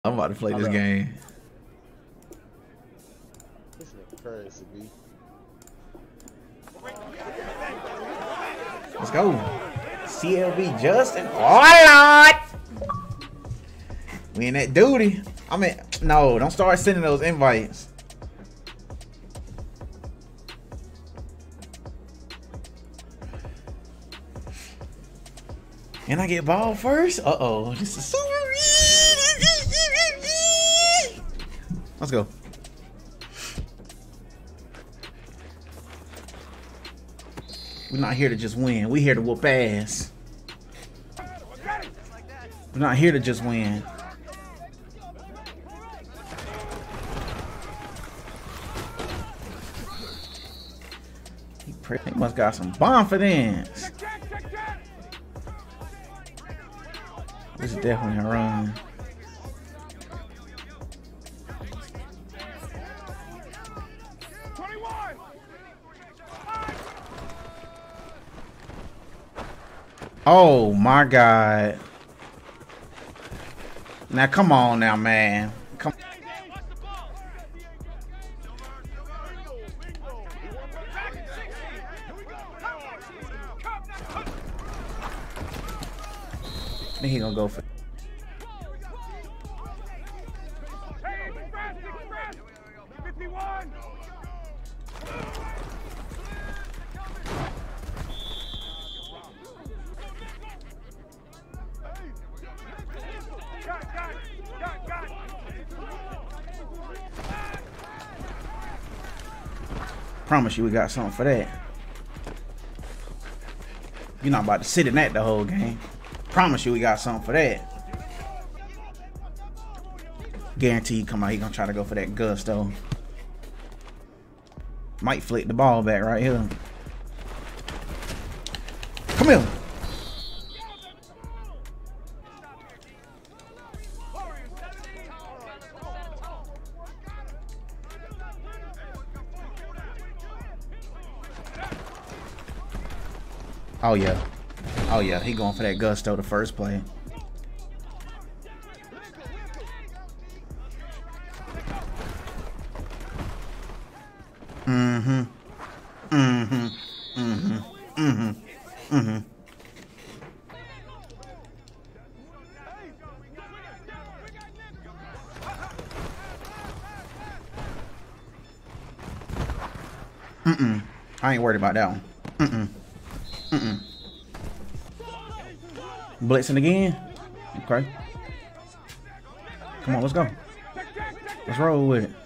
I'm about to play this game. This nigga crazy, B. Let's go. CLB Justin. Oh, Lord. We in that duty. I mean, no, don't start sending those invites. And I get ball first? Uh-oh. This is super. Let's go. We're not here to just win. We're here to whoop ass. We're not here to just win. He must got some confidence. This is definitely a run. Oh my God. Now come on now, man. Come. I think he gonna go for. Promise you we got something for that. You're not about to sit in that the whole game. Promise you we got something for that. Guarantee you come out, he gonna try to go for that gusto. Might flick the ball back right here. Come here. Oh yeah. Oh yeah, he going for that gusto the first play. Mm-hmm. Mm-hmm. Mm-hmm. Mm-hmm. Mm-hmm. Mm-mm. I ain't worried about that one. Mm-mm. Mm-mm. Blitzing again? Okay. Come on, let's go. Let's roll with it.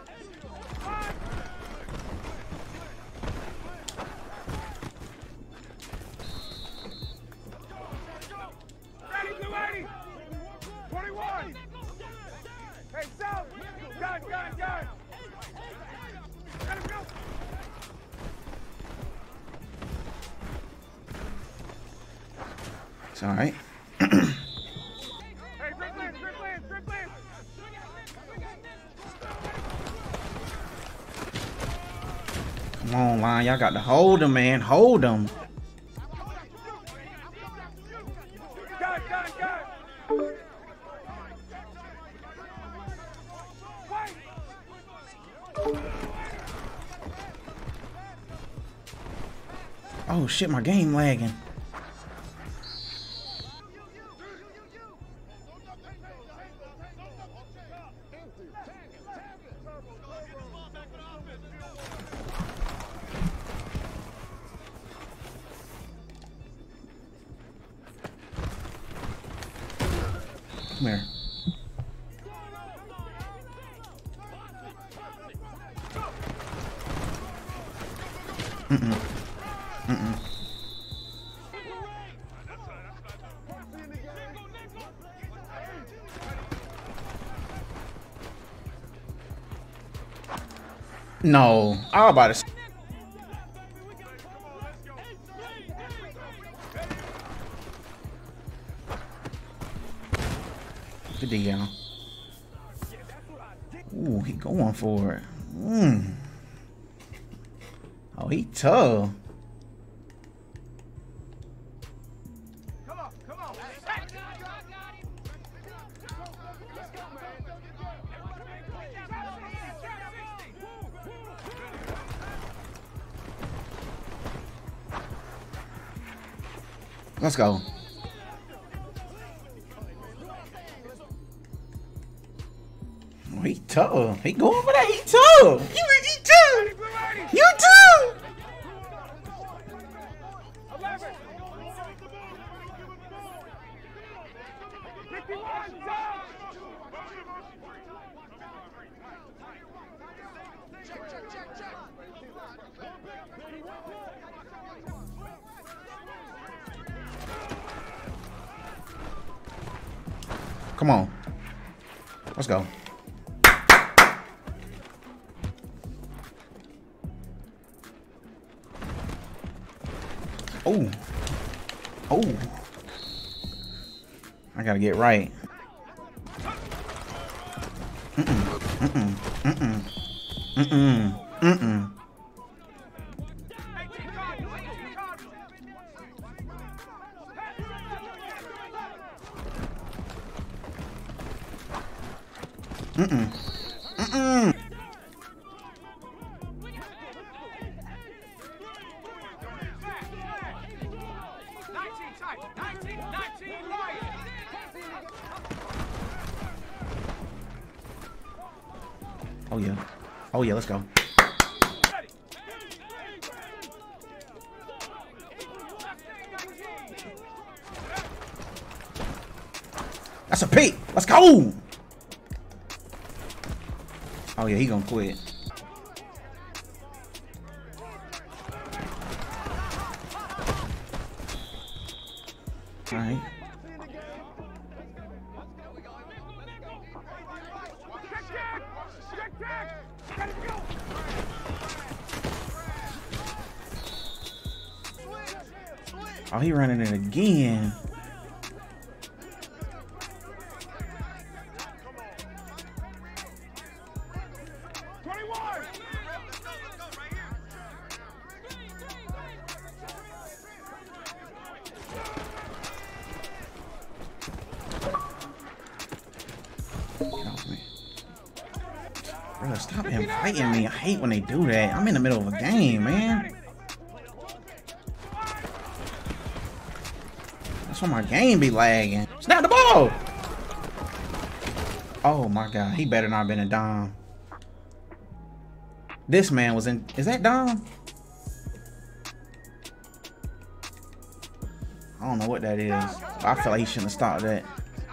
It's all right. Come on, line. Y'all got to hold him, man. Hold him. Oh, shit. My game lagging. Come here. Mm-mm. Mm-mm. No. I was about to. Good deal. Ooh, he going for it. Oh, he tough. Come on, come on. Let's go. Oh, he tough. He going for that. He tough. He tough. You too. Come on. Let's go. Oh. Oh. I gotta get right. Oh yeah. Oh yeah, let's go. That's a peek. Let's go. Oh yeah, he gonna quit. All right. Oh, he running it again. Get off me. Bro, stop him fighting me. I hate when they do that. I'm in the middle of a game, man. That's why my game be lagging. Snap the ball! Oh my god, he better not have been a Dom. This man was in. Is that Dom? I don't know what that is. I feel like he shouldn't have stopped that.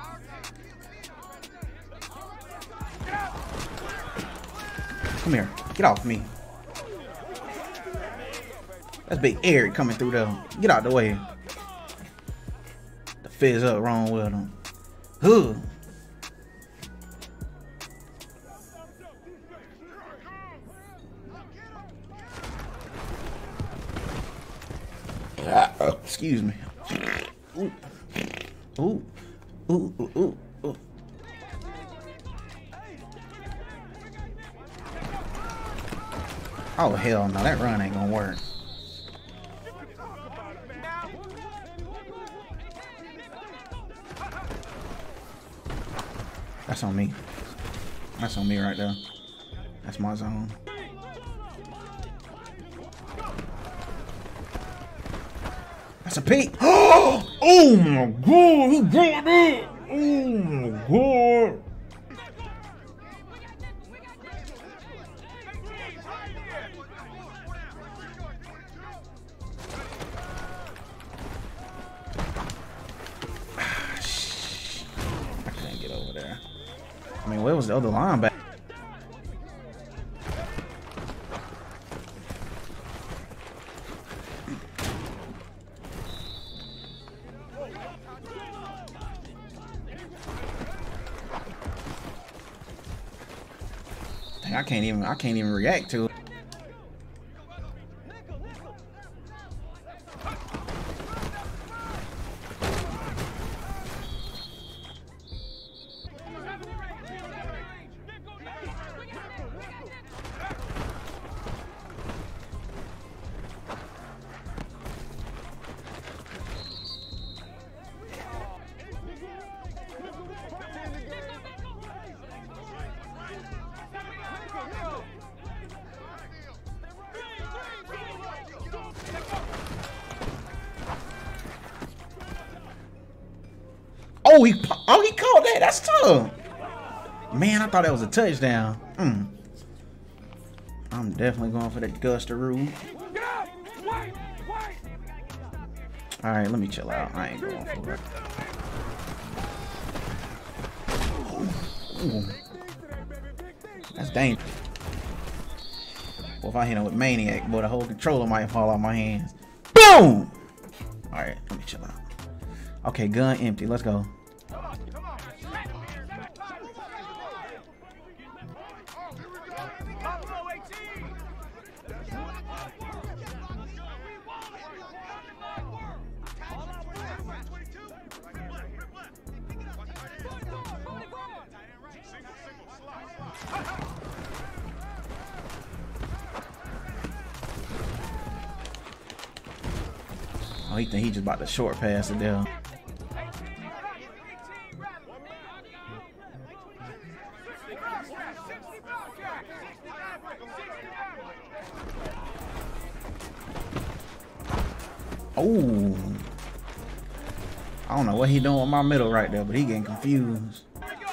Come here. Get off me. That's Big Eric coming through there. Get out the way. The fizz up wrong with him. Huh. Excuse me. Ooh. Ooh. Ooh. Ooh. Ooh. Ooh. Oh hell no, that run ain't gonna work. That's on me. That's on me right there. That's my zone. That's a peek. Oh my god, he got it. Oh my god. I can't get over there. I mean, where was the other linebacker? I can't even react to it. Oh, he called that. That's tough. Man, I thought that was a touchdown. I'm definitely going for the Guster rule. All right, let me chill out. I ain't going for it. Ooh. That's dangerous. Well, if I hit him with Maniac, boy, the whole controller might fall out my hands. Boom! All right, let me chill out. Okay, gun empty. Let's go. Oh, he think he just about to short pass it down. Oh, I don't know what he doing with my middle right there, but he getting confused.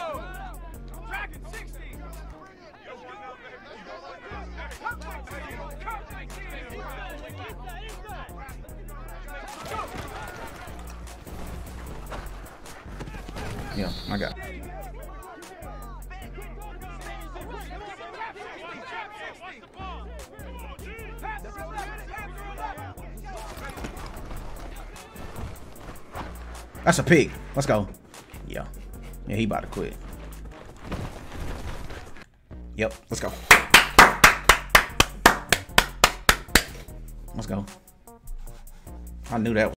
Yeah, I got it. That's a pick. Let's go. Yeah, he about to quit. Yep, let's go. Let's go. I knew that was